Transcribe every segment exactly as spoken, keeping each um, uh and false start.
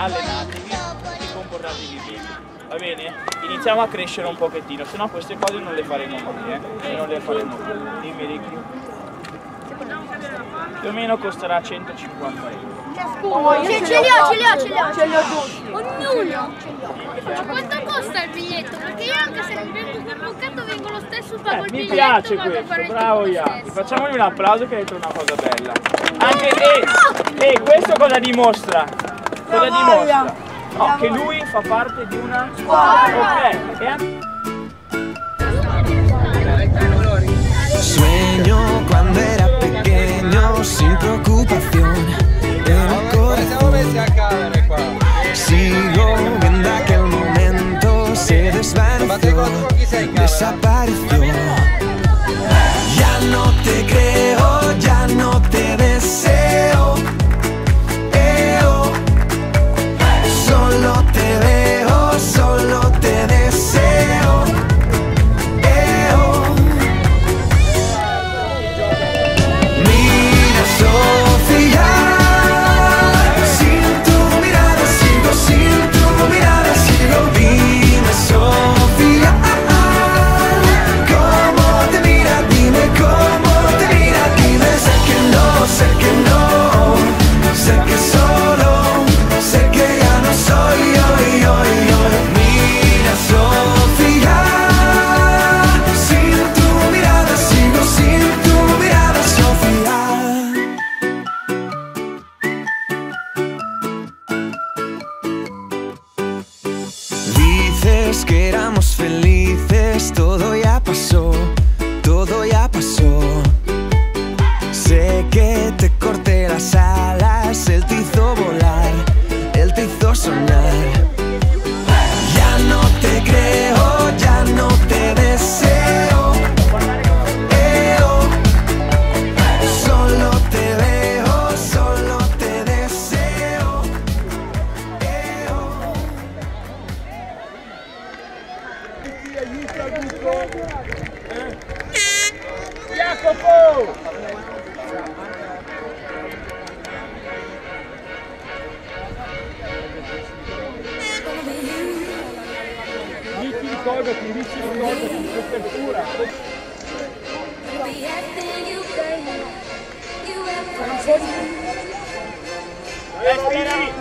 allenatevi e comportatevi bene, va bene? Iniziamo a crescere un pochettino, se no queste cose non le faremo mai, eh? E non le faremo più. Dimmi Ricky. Più o meno costerà centocinquanta euro. Oh, ce, ce li ho, ce li ho, ce li ho, ce li ho tutti. Ognuno. Ma quanto costa il biglietto? Perché io anche se mi vengo convocato vengo lo stesso, pago Eh, il mi biglietto. piace vado a questo, fare il bravo tutto Iaki. stesso. Facciamogli un applauso che hai detto una cosa bella. Anche e, e questo cosa dimostra? Cosa dimostra? No, che lui fa parte di una squadra. Ok. E anche... Sueño cuando era pequeño sin preocupación en el corazón. Sigo viendo aquel momento, se desvaneció, desapareció. Ya no te creo, ya no te deseo. Eo. Solo te veo, solo te deseo. Eo. Mira Sofía, sin tu mirada sigo, sin tu mirada sigo. Dime Sofía, cómo te mira, dime cómo te mira, dime. Sé que no, sé que no, sé que solo, sé que ya no soy yo, yo, yo. Mira Sofía, sin tu mirada sigo, sin tu mirada Sofía. Dices que éramos felices, todo ya pasó, todo ya pasó. Sé que te corté las alas, él te hizo volar, él te hizo soñar. Ya no te creo, ya no te deseo. Eo. Solo te veo, solo te deseo. Eo. Jacopo! Ricchi ricordati, Ricchi ricordati, copertura. Respiri!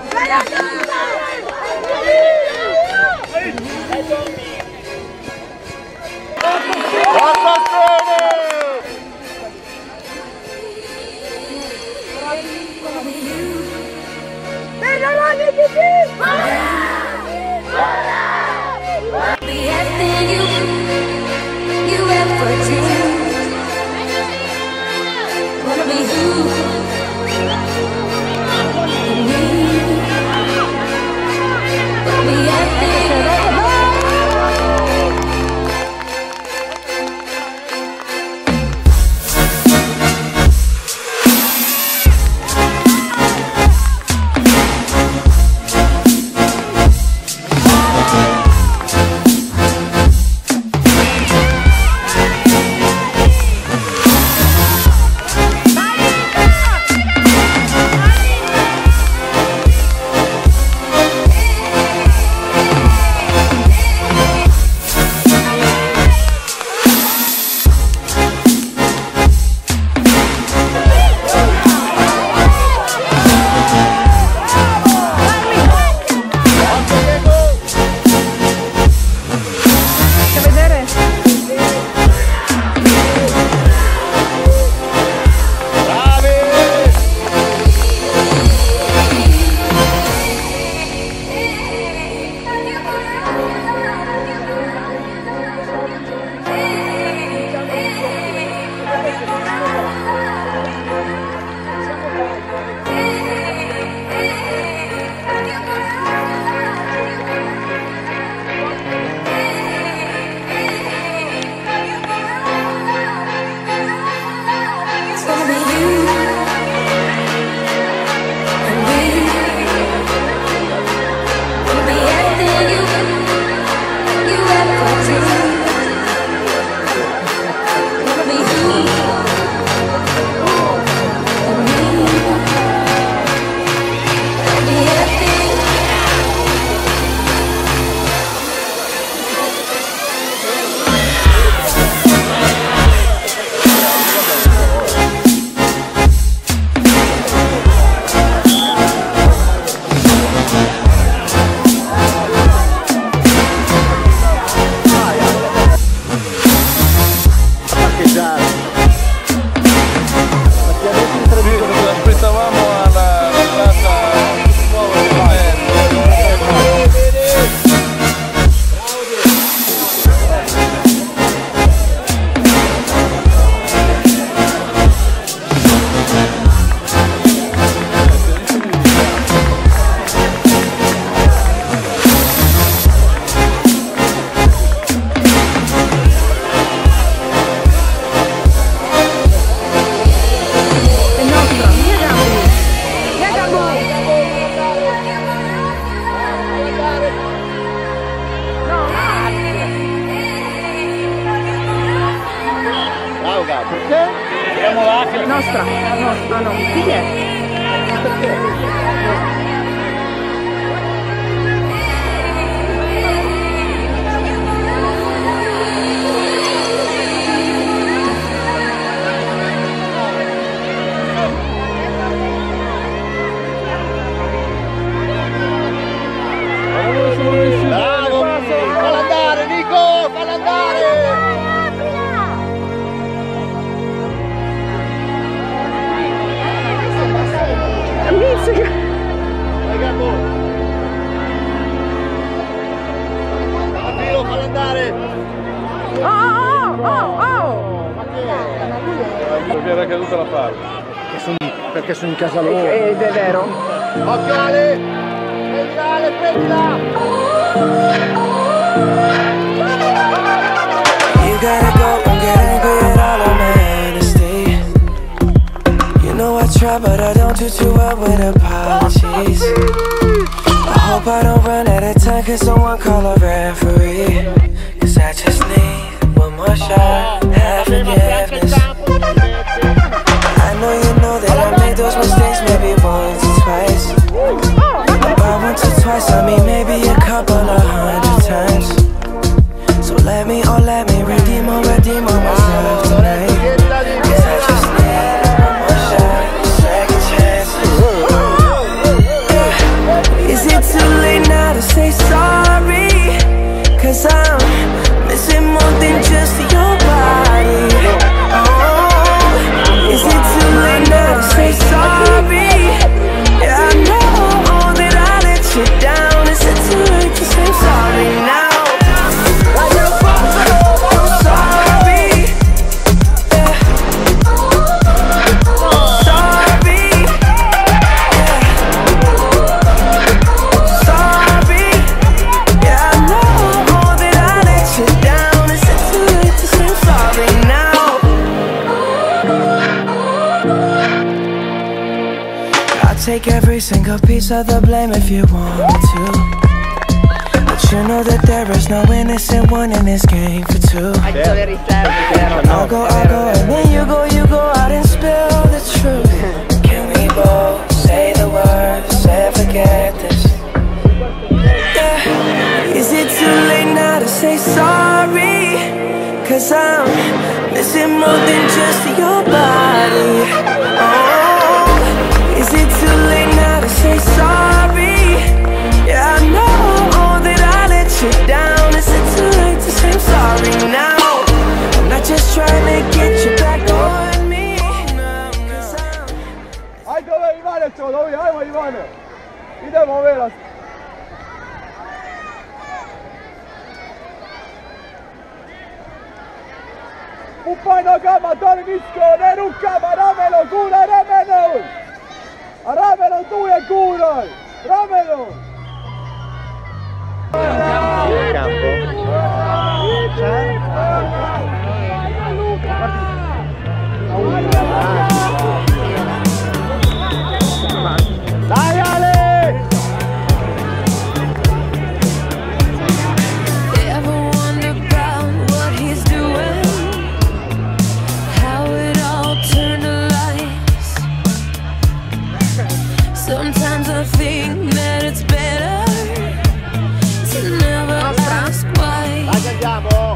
andiamo là che... Nostra, nostra, no. Chi è? Bravo! Falla andare, Nico! Falla andare! Filo, falla andare! Oh, oh, oh, oh! Ma che è? Perché era caduta la parte? Perché sono, perché sono in casa loro. Ed è vero. Occhio Ale! Prendila Ale, prendila! You gotta go and get angry at all of my honesty. You know I try but I don't do too well with apologies. I hope I don't run out of time, can someone call a referee? Cause I just need one more shot, have forgiveness. I know you know that I made those mistakes maybe once or twice. By once or twice I mean maybe a couple of hundred times. So let me, oh let me redeem or redeem on myself tonight. Cause I just need one more shot, second chances. Is it too late now to say sorry? Cause I'm missing more than just your body. Oh, is it too late now to say sorry? Yeah, I know that I let you down. Is it too late to say sorry now? Take every single piece of the blame if you want me to. But you know that there is no innocent one in this game for two. I'll go, I'll go, and then you go, you go out and spill the truth. Can we both say the words and forget this? Yeah. Is it too late now to say sorry? Cause I'm missing more than just your body. Oh. Is it too late now to say sorry? Yeah, I know that I let you down. Is it too late to say I'm sorry now? I'm not just trying to get you back on me. Hai dove rimane ciò, dove hai rimane? Idemo muovere. Upaj nogama, doli nisko, ne rukama, rameno, gura, rameno! A rameno tu je guraj! Rameno! Dai Ale! Sometimes I think that it's better to never ask why. Dai, andiamo!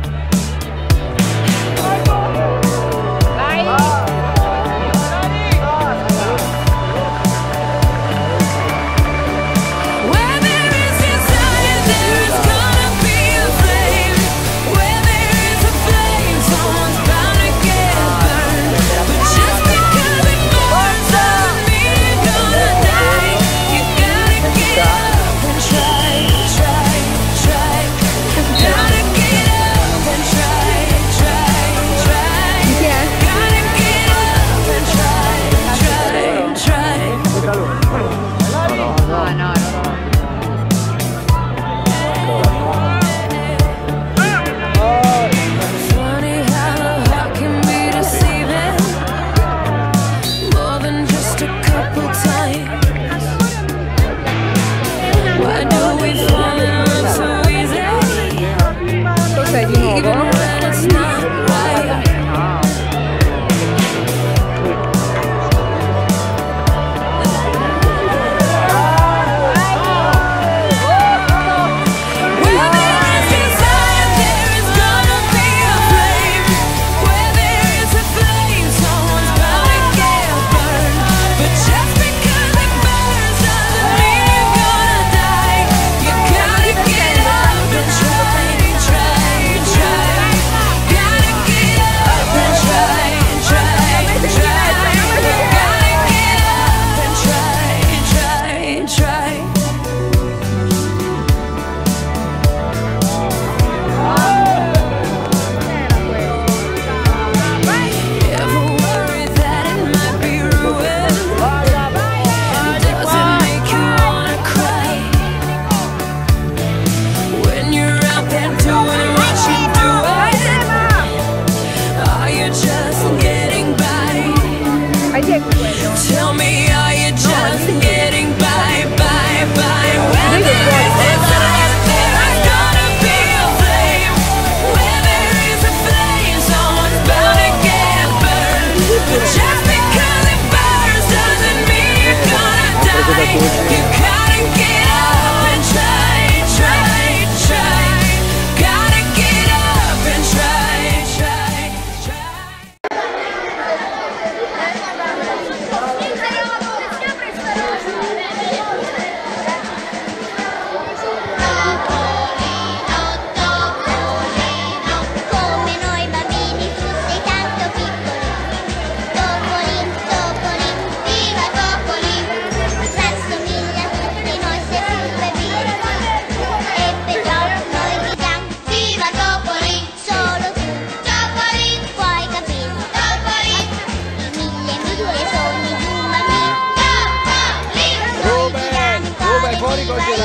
Where there is desire, there is gonna be a flame. Where there is a flame, someone's bound to get burned. But just because it burns doesn't mean you're gonna die. You gotta get up and try, try, try. Gotta get up and try, try, try. Gotta get up and try, try, try. No, no, no. Funny how the heart can be deceiving, more than just a couple times. Why do we fall in love so easy, Cos'è di even nuovo? when it's not right?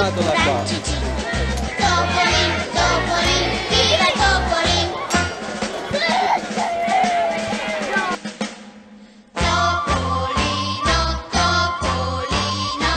allontanato da qua. Topolin, Topolin, viva il Topolin! Topolino, Topolino.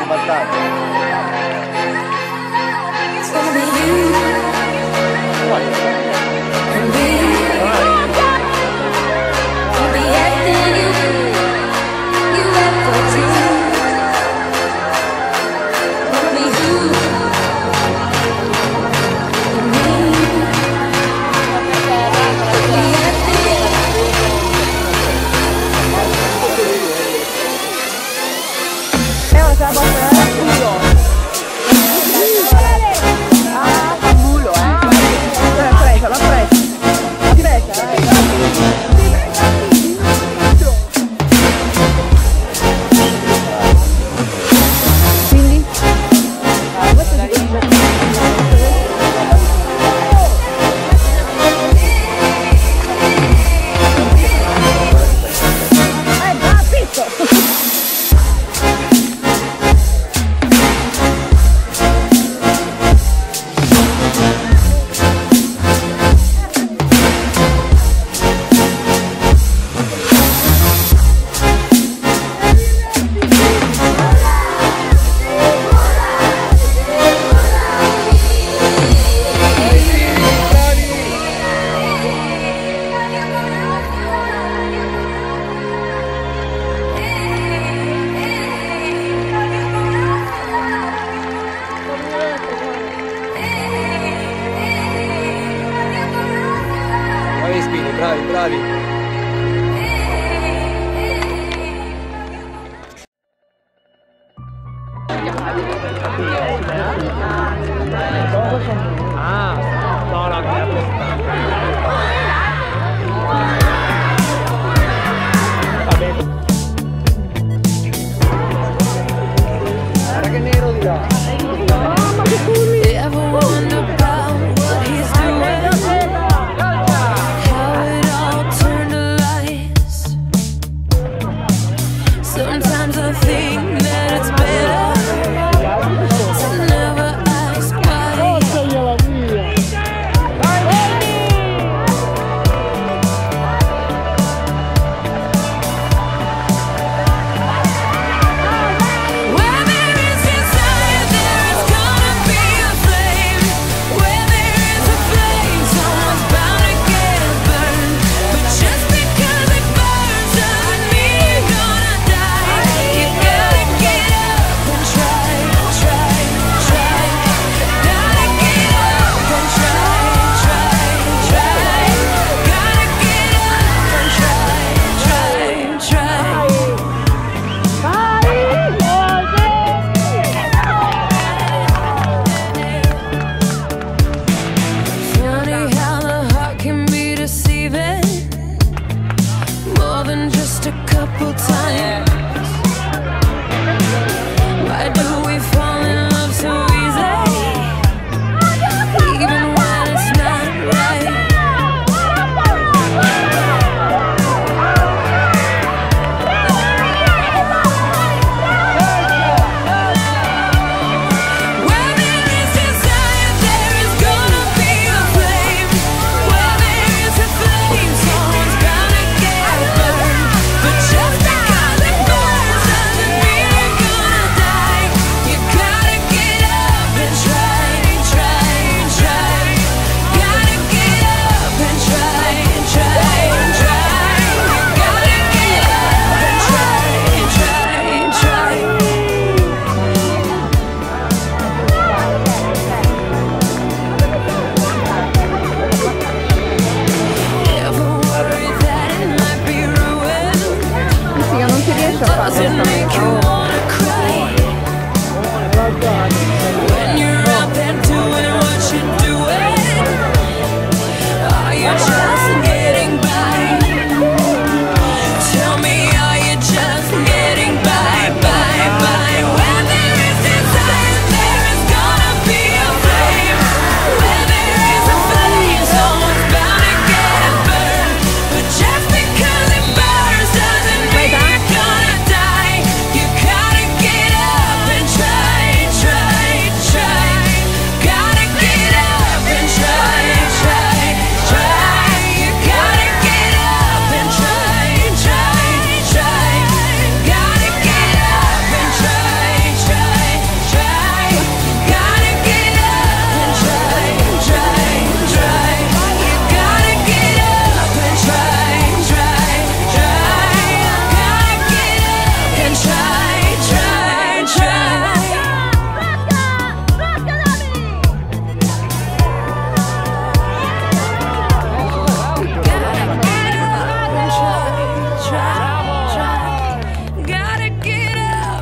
Bravi, bravi. Ah, no, no, Guarda che nero di là. Sometimes I think that it's better to never ask why.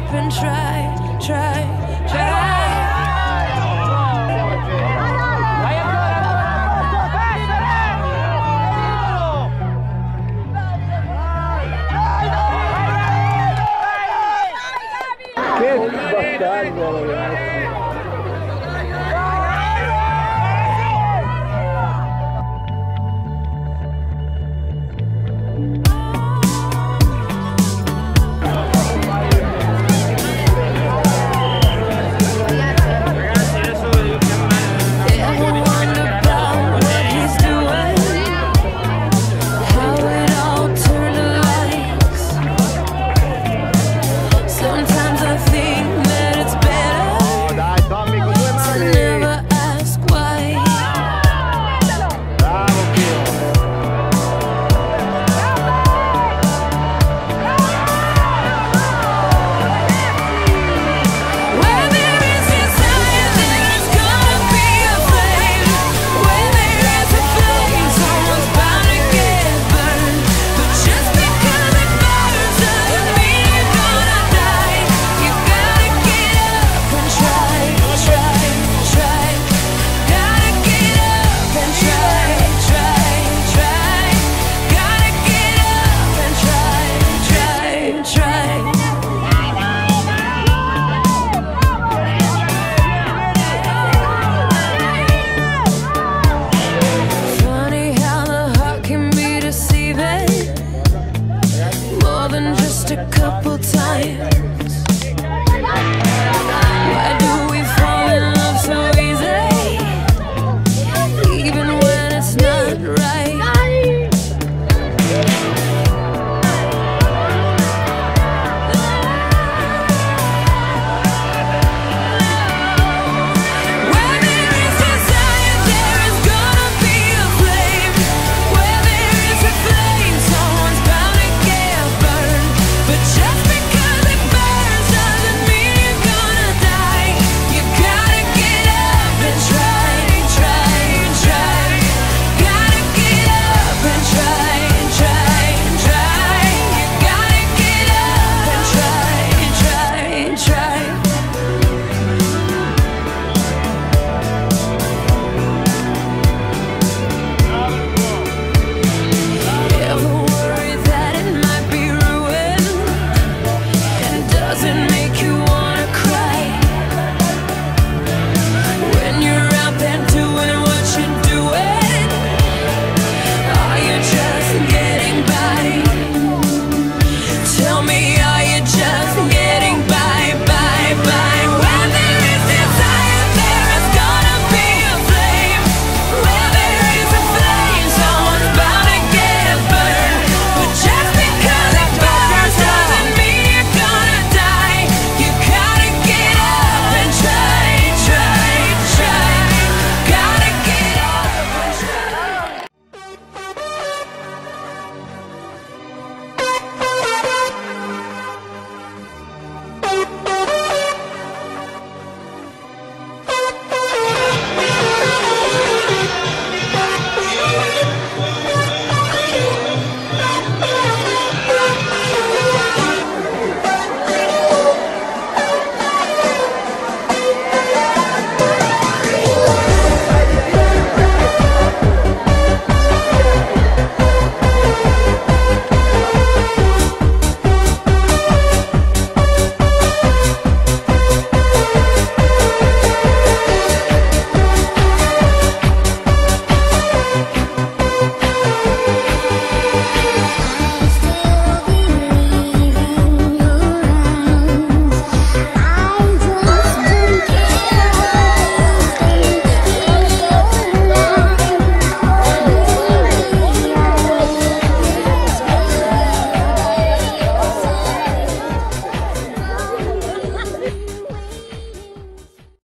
up and try, try, try. Che battaglia, ragazzi!